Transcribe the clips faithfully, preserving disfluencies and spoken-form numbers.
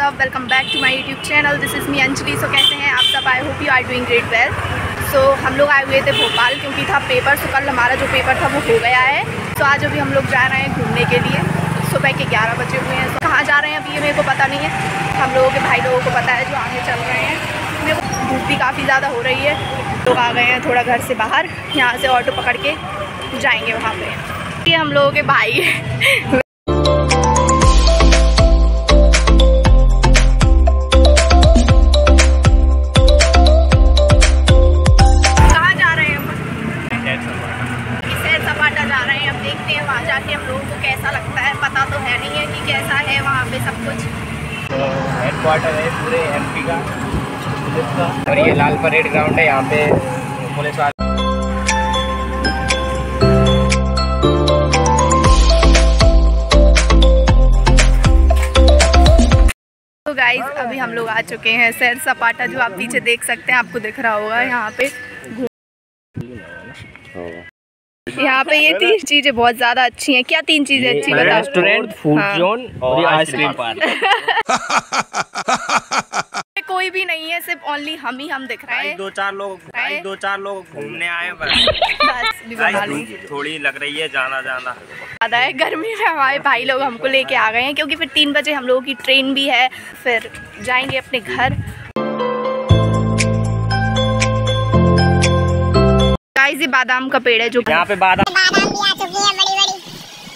सब, welcome back to my YouTube channel. This is me Anjali. So कैसे हैं आप सब? I hope you are doing great well. So हम लोग आए हुए थे भोपाल क्योंकि था पेपर। सो कल हमारा जो पेपर था वो हो गया है। तो आज अभी हम लोग जा रहे हैं घूमने के लिए। सुबह के ग्यारह बजे हुए हैं। तो कहाँ जा रहे हैं अभी ये मेरे को पता नहीं है। हम लोगों के भाई लोगों को पता है जो आगे चल रहे हैं। मेरे को धूप भी काफ़ी ज़्यादा हो रही है। लोग आ गए हैं थोड़ा घर से बाहर। यहाँ से ऑटो पकड़ के जाएंगे वहाँ पे। ये हम लोगों के भाई हैं। वहाँ जाके हम लोगों को कैसा लगता है पता तो है नहीं है कि कैसा है वहाँ पे सब कुछ। तो हेडक्वार्टर है पूरे एमपी का पुलिस का, और ये लाल परेड ग्राउंड है। यहाँ पे पुलिस वाले। तो गाइस अभी हम लोग आ चुके हैं सैर सपाटा, जो आप पीछे देख सकते हैं, आपको दिख रहा होगा। यहाँ पे यहाँ पे ये तीन चीजें बहुत ज्यादा अच्छी हैं। क्या तीन चीजें अच्छी बताओ? रेस्टोरेंट, फूड जोन और आइसक्रीम पार्क। कोई भी नहीं है, सिर्फ ओनली हम ही हम दिख रहे हैं। दो चार लोग दो चार लोग घूमने आए बस। बस थोड़ी लग रही है जाना जाना ज्यादा है। गर्मी में हमारे भाई लोग हमको लेके आ गए हैं क्योंकि फिर तीन बजे हम लोगों की ट्रेन भी है। फिर जाएंगे अपने घर। गाइस ये बादाम का पेड़ है जो यहाँ पे बादाम बादाम भी आ चुकी है बड़ी बड़ी।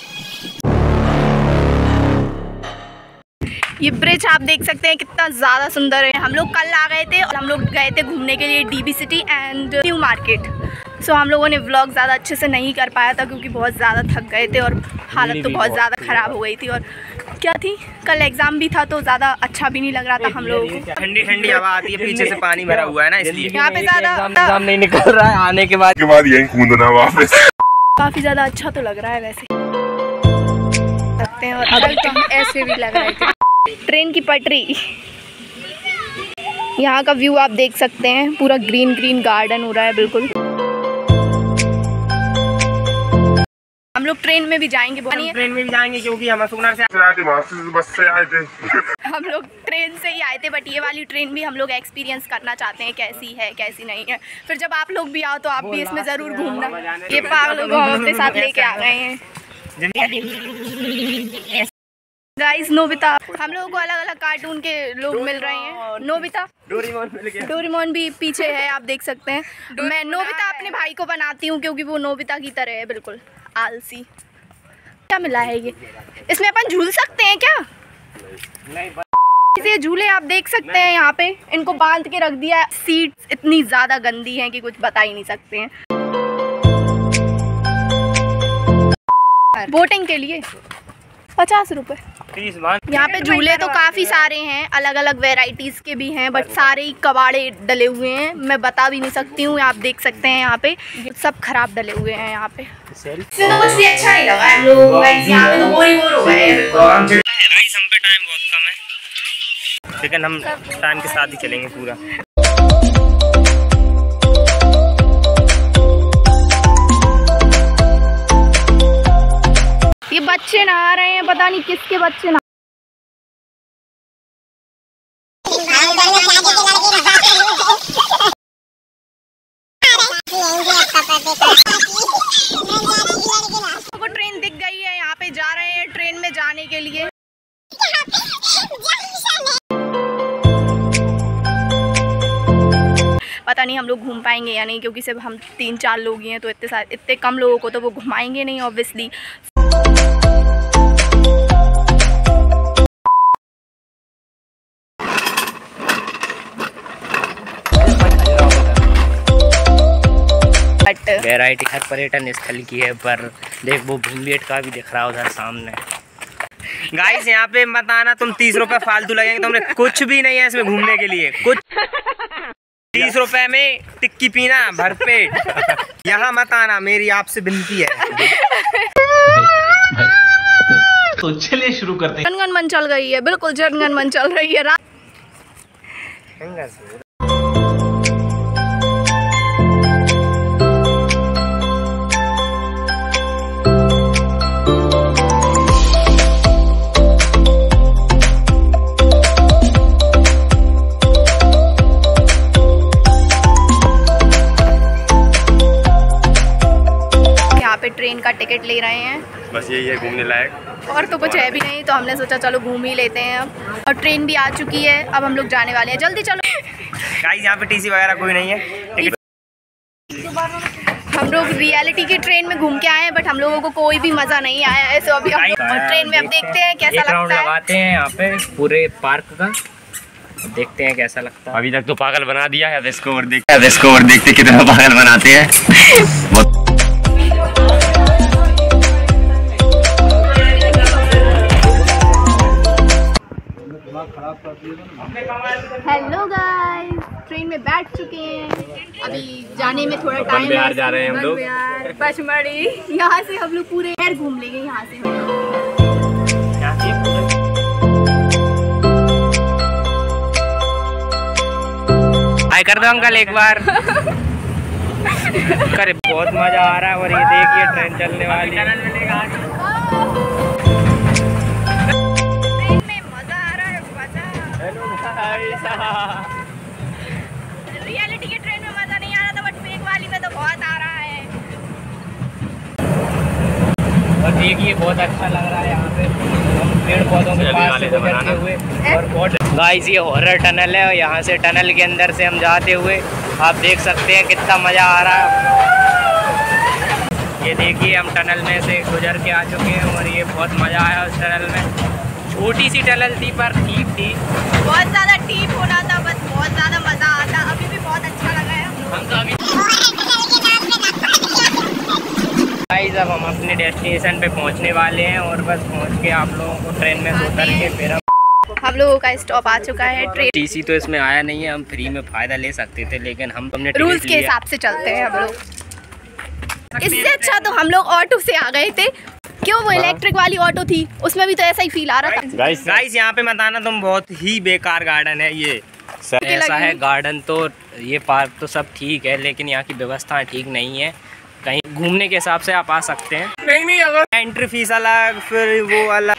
ये ब्रिज आप देख सकते हैं कितना ज़्यादा सुंदर है। हम लोग कल आ गए थे और हम लोग गए थे घूमने के लिए DB City and New Market. So हम लोगों ने व्लॉग ज़्यादा अच्छे से नहीं कर पाया था क्योंकि बहुत ज़्यादा थक गए थे और हालत तो बहुत ज़्यादा ख़राब हो गई थी। और क्या थी, कल एग्ज़ाम भी था तो ज़्यादा अच्छा भी नहीं लग रहा था हम लोगों को। ठंडी ठंडी हवा आती है, पीछे से पानी भरा हुआ है ना, इसलिए यहाँ पे ज़्यादा एग्जाम नहीं निकल रहा है। आने के बाद के बाद यहीं कूदना वापस। काफ़ी ज़्यादा अच्छा तो लग रहा है वैसे लगते हैं। और अगर तो ऐसे भी लग रहे थे। ट्रेन की पटरी, यहाँ का व्यू आप देख सकते हैं। पूरा ग्रीन ग्रीन गार्डन हो रहा है बिल्कुल। हम लोग ट्रेन में भी जाएंगे। हम ट्रेन में भी जाएंगे क्योंकि हम सुनर से बस से आए थे। हम लोग ट्रेन से ही आए थे, बट ये वाली ट्रेन भी हम लोग एक्सपीरियंस करना चाहते हैं कैसी है कैसी नहीं है। फिर जब आप लोग भी आओ तो आप भी इसमें ज़रूर घूमना। ये पागल को हम अपने साथ लेके आ गए हैं। गाइस नोबिता, हम लोगों को अलग अलग कार्टून के लोग मिल रहे हैं। नोबिता, डोरेमोन मिल गया। डोरेमोन भी पीछे है, आप देख सकते हैं। मैं नोबिता अपने भाई को बनाती हूँ क्योंकि वो नोबिता की तरह है, बिल्कुल आलसी। क्या मिला है ये? इसमें अपन झूल सकते हैं क्या? ये झूले आप देख सकते हैं यहाँ पे, इनको बांध के रख दिया। सीट्स इतनी ज़्यादा गंदी हैं कि कुछ बता ही नहीं सकते हैं। बोटिंग के लिए पचास रुपए। यहाँ पे झूले तो काफ़ी सारे हैं, अलग अलग वेराइटीज़ के भी हैं, बट सारे ही कबाड़े डले हुए हैं। मैं बता भी नहीं सकती हूँ। आप देख सकते हैं यहाँ पे सब खराब डले हुए हैं। यहाँ पे अच्छा ही लगा है। यहाँ पे तो बोरी बोर हो गए। राइस हम पे टाइम बहुत कम है, लेकिन हम टाइम के साथ ही चलेंगे पूरा। ये बच्चे नहा रहे हैं, पता नहीं किसके बच्चे नहा। को ट्रेन दिख गई है, यहाँ पे जा रहे हैं ट्रेन में जाने के लिए। पता नहीं हम लोग घूम पाएंगे या नहीं क्योंकि सिर्फ हम तीन चार लोग ही हैं, तो इतने सारे इतने कम लोगों को तो वो घुमाएंगे नहीं ऑब्वियसली। वैरायटी हर पर्यटन स्थल की है, पर देख वो भूमिएट का भी दिख रहा है उधर सामने। गाइस यहाँ पे मत आना, तुम तीस रुपए फालतू लगेंगे। तुमने कुछ भी नहीं है इसमें घूमने के लिए। कुछ तीस रुपए में टिक्की पीना भरपेट। यहाँ मत आना, मेरी आपसे विनती है। तो चलिए शुरू करते हैं। जनगण मन चल गई है, बिल्कुल जनगण मन चल रही है। का टिकट ले रहे हैं। बस यही है घूमने लायक, और तो कुछ है भी नहीं, तो हमने सोचा चलो घूम ही लेते हैं अब। और ट्रेन भी आ चुकी है, अब हम लोग जाने वाले हैं, जल्दी चलो। गाइस यहाँ पे टीसी वगैरह कोई नहीं है। टिकट हम लोग रियलिटी की ट्रेन में घूम के आए हैं, बट हम लोगों को कोई भी मज़ा नहीं आया है। सो अभी हम और ट्रेन में अब देखते हैं कैसा एक राउंड लगता है। लगाते हैं यहाँ पे पूरे पार्क का, देखते हैं कैसा लगता है। अभी तक तो पागल बना दिया है, अब इसको और देखते हैं, अब इसको और देखते कितना पागल बनाते हैं। हेलो गाइस, ट्रेन में बैठ चुके हैं, अभी जाने में थोड़ा टाइम है। बिहार जा रहे हैं हम लोग, पचमढ़ी। यहाँ से हम लोग पूरे शहर घूम लेंगे। यहाँ से हाय कर दो अंकल एक बार। अरे बहुत मजा आ रहा है, और ये देखिए ट्रेन चलने वाली है। रियलिटी की ट्रेन में मजा नहीं आ रहा था, बट फेक वाली में तो बहुत आ रहा है। और देखिए बहुत अच्छा लग रहा है यहाँ पे, हम पेड़ पौधों के पास से गुजरते हुए। और बहुत गाइस ये हॉरर टनल है, और यहाँ से टनल के अंदर से हम जाते हुए आप देख सकते हैं कितना मज़ा आ रहा है। ये देखिए हम टनल में से गुजर के आ चुके हैं, और ये बहुत मज़ा आया उस टनल में। छोटी सी टनल थी पर ठीक थी, बहुत ज़्यादा डीप होना था, बस बहुत ज़्यादा मज़ा आता। अभी भी बहुत अच्छा लगा है। हम तो अभी गाइस अब हम अपने डेस्टिनेशन पे पहुंचने वाले हैं, और बस पहुंच के आप लोगों को ट्रेन में से उतर के फिर हम हम लोगों का स्टॉप आ चुका है। ट्रेन टीसी तो इसमें आया नहीं है, हम फ्री में फ़ायदा ले सकते थे, लेकिन हम हमने रूल्स के हिसाब से चलते हैं हम लोग। इससे अच्छा तो हम लोग ऑटो से आ गए थे। क्यों, वो इलेक्ट्रिक वाली ऑटो थी, उसमें भी तो ऐसा ही फील आ रहा था। गाइस गाइस यहाँ पे मत आना तुम, बहुत ही बेकार गार्डन है ये। ऐसा है गार्डन तो ये पार्क तो सब ठीक है, लेकिन यहाँ की व्यवस्था ठीक नहीं है। कहीं घूमने के हिसाब से आप आ सकते हैं, नहीं नहीं अगर एंट्री फीस अलग, फिर वो अलग।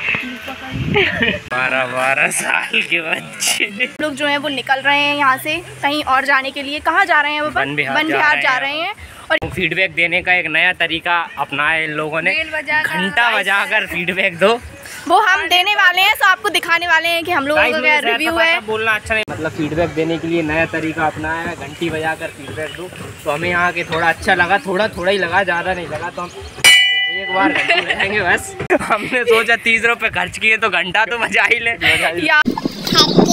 बारह बारह साल के बच्चे लोग जो हैं वो निकल रहे हैं यहाँ से कहीं और जाने के लिए। कहाँ जा रहे हैं वो? वन बिहार वन बिहार जा रहे हैं। और फीडबैक देने का एक नया तरीका अपनाया इन लोगों ने, घंटा बजाकर फीडबैक दो। वो हम देने वाले हैं, तो आपको दिखाने वाले हैं कि हम लोगों का क्या रिव्यू है। बोलना अच्छा नहीं, मतलब फीडबैक देने के लिए नया तरीका अपनाया है, घंटी बजाकर फीडबैक दो। तो हमें यहाँ के थोड़ा अच्छा लगा, थोड़ा थोड़ा ही लगा, ज़्यादा नहीं लगा, तो हम एक बार घंटी बजाएंगे बस। हमने सोचा तीस रुपये खर्च किए तो घंटा तो बजा ही ले।